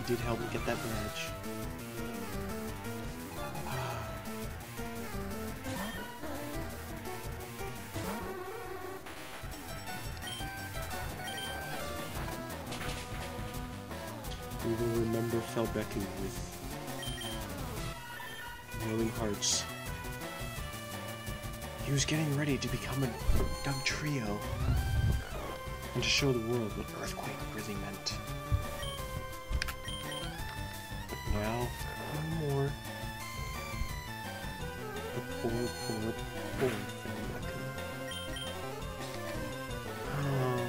did help me get that badge. We will remember Felbeku with glowing hearts. He was getting ready to become a Dugtrio and to show the world what Earthquake really meant. But now, no more. The poor Felbeku. Oh.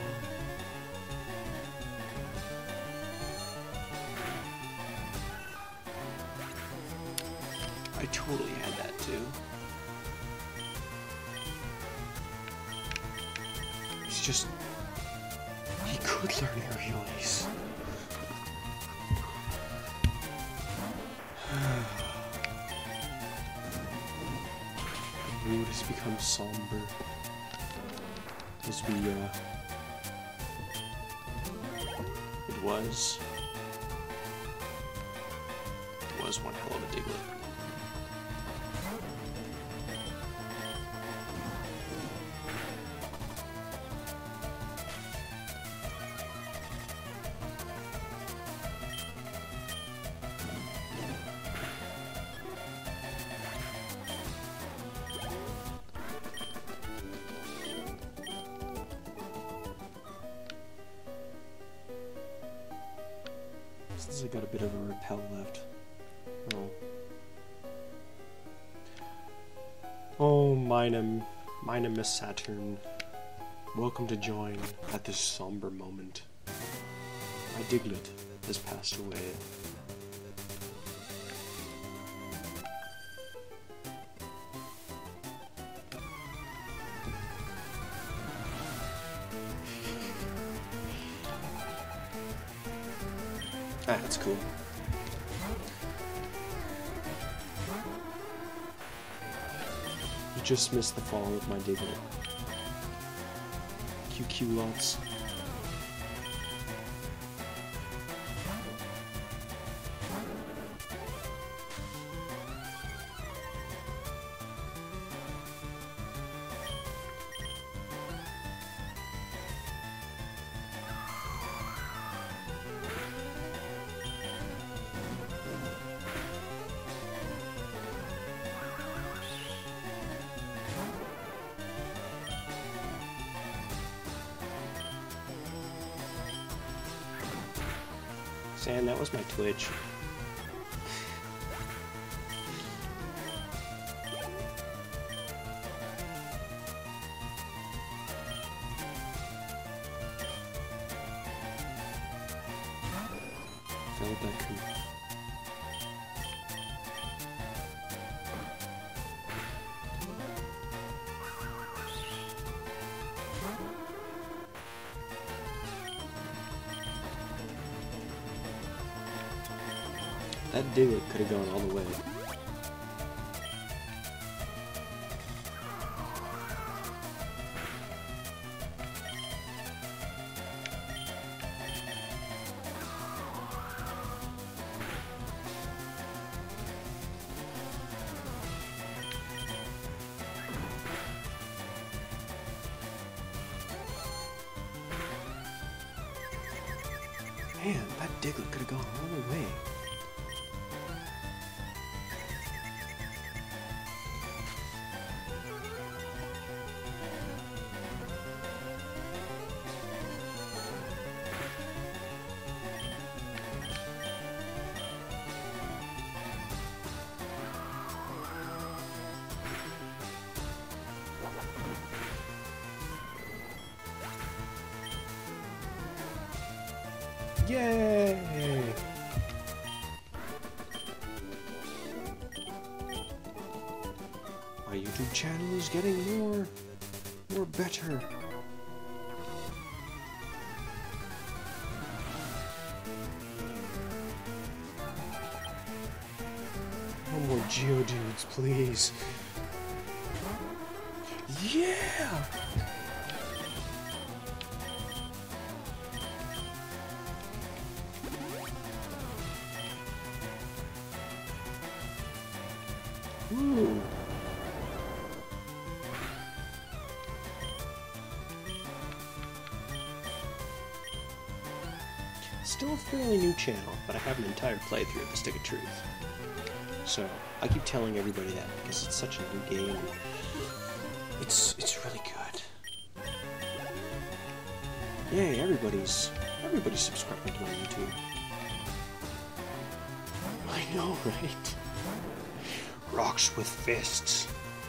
I totally had that too. It's just... he could learn aerial ace. The mood has become somber as we, it was one hell of a Diglett. Since I got a bit of a repel left. Oh, mine Miss Saturn. Welcome to join at this somber moment. My Diglett has passed away. Ah, that's cool. You just missed the fall of my Diglett. QQ lots. Sam, that was my Twitch. Felbeku. That Diglett could have gone all the way. Man, that Diglett could have gone all the way. Yay! My YouTube channel is getting more better. No more Geodudes, please. Yeah! Ooh. Still a fairly new channel, but I have an entire playthrough of The Stick of Truth. So, I keep telling everybody that because it's such a new game. It's really good. Yay, everybody's subscribing to my YouTube. I know, right? Rocks with fists.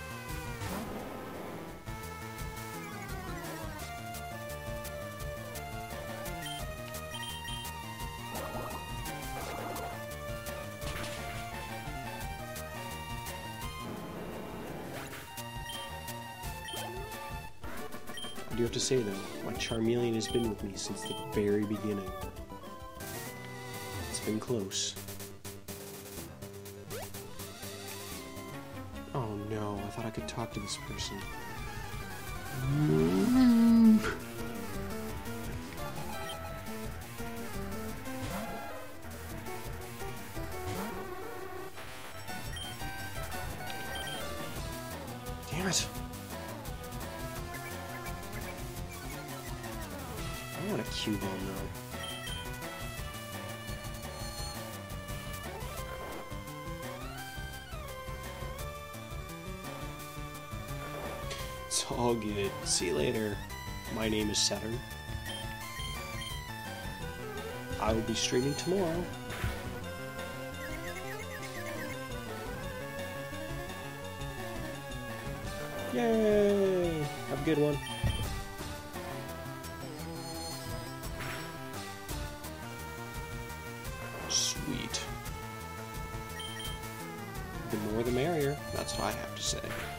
I do have to say though, my Charmeleon has been with me since the very beginning. It's been close. Oh no, I thought I could talk to this person. Damn it. I want a Cubone though. It's all good. See you later. My name is Saturn. I will be streaming tomorrow. Yay! Have a good one. Sweet. The more the merrier. That's what I have to say.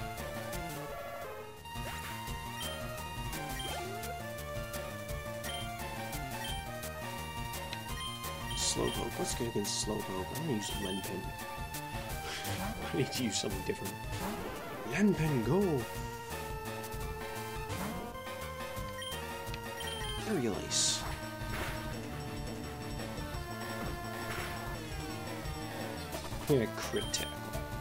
Slowpoke. What's good against Slowpoke? I'm gonna use Lenpin. I need to use something different. Lenpin, go! Aerial Ace. Yeah, crit tackle.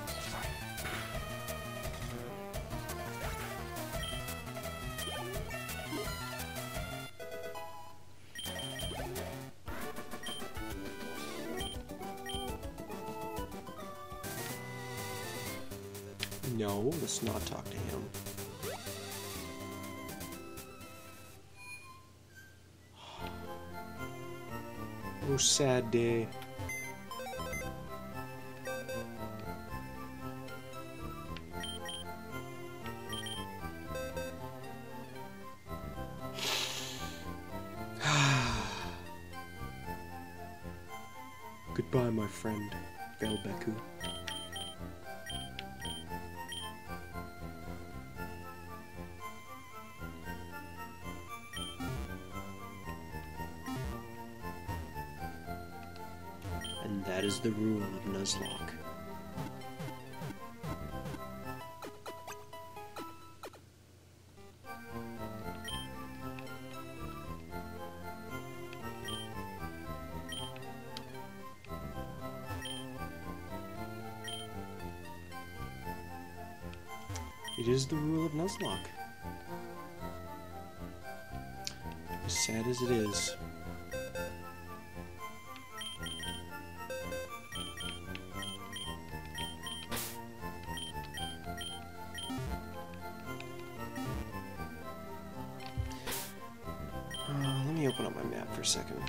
No, let's not talk to him. Oh, sad day. Goodbye, my friend, Velbeku. And that is the rule of Nuzlocke. It is the rule of Nuzlocke. As sad as it is. Let me open up my map for a second.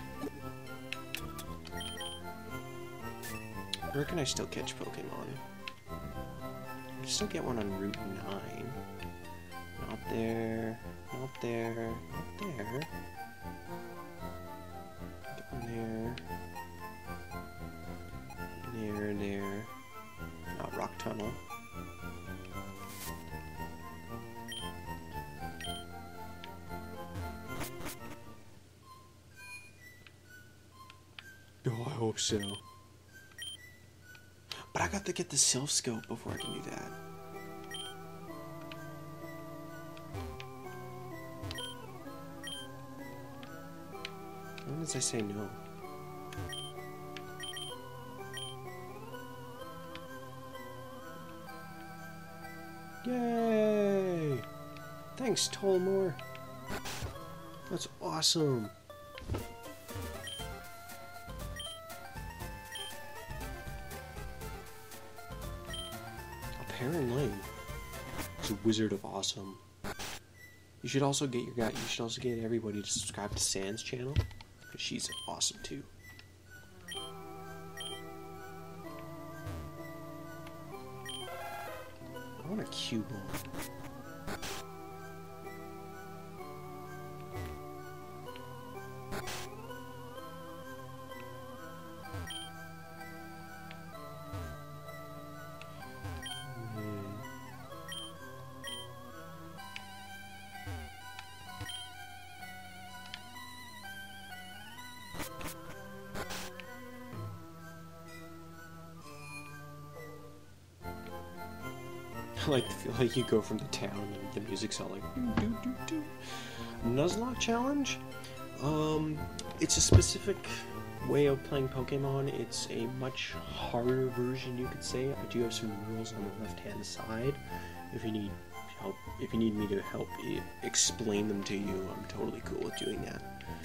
Where can I still catch Pokemon? I can still get one on Route 9. Not there, not there, not there. Get one there. There. Not Rock Tunnel. Oh, I hope so. But I got to get the Self Scope before I can do that. When did I say no? Yay! Thanks, Tolmore. That's awesome. Apparently, it's a Wizard of Awesome. You should also get everybody to subscribe to Sans channel, because she's awesome too. I want a cue ball. I feel like you go from the town and the music's all like do do do do. Nuzlocke challenge? It's a specific way of playing Pokemon. It's a much harder version, you could say. I do have some rules on the left-hand side. If you need help, if you need me to help explain them to you, I'm totally cool with doing that.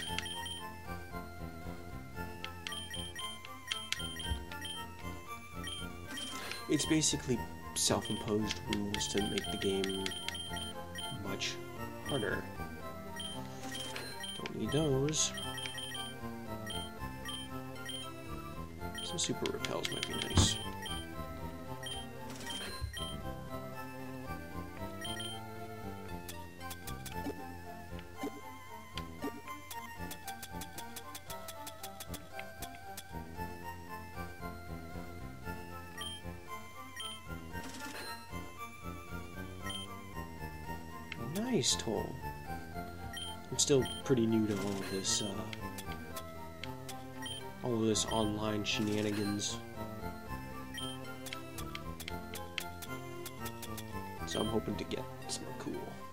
It's basically self-imposed rules to make the game much harder. Don't need those. Some super repels might be nice. Nice, Toll. I'm still pretty new to all of this online shenanigans. So I'm hoping to get something cool.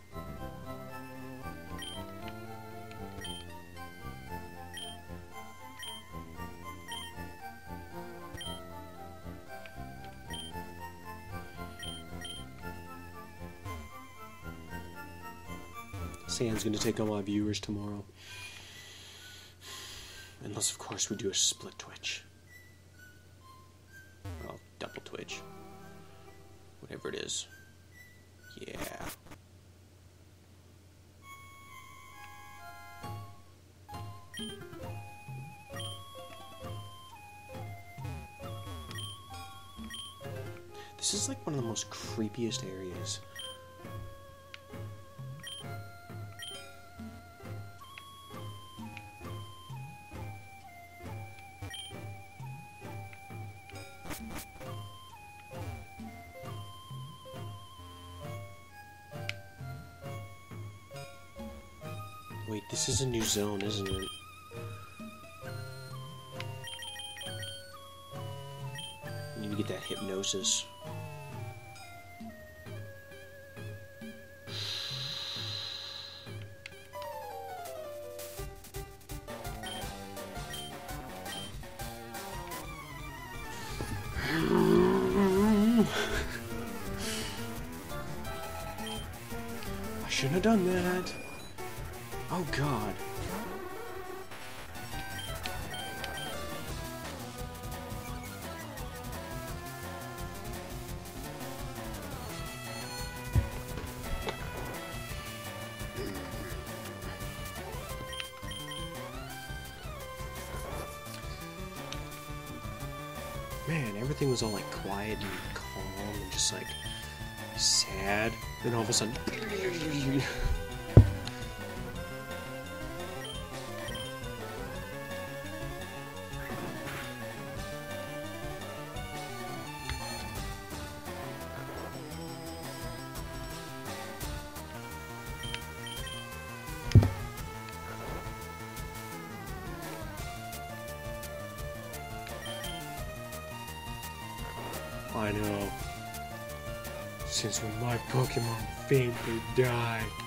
Sam's gonna take all my viewers tomorrow. Unless, of course, we do a split Twitch. Well, double Twitch. Whatever it is. Yeah. This is like one of the most creepiest areas. Wait, this is a new zone, isn't it? I need to get that hypnosis. I shouldn't have done that. Oh God. Man, everything was all like quiet and calm and just like sad. Then all of a sudden I know. Since when my Pokemon faintly die.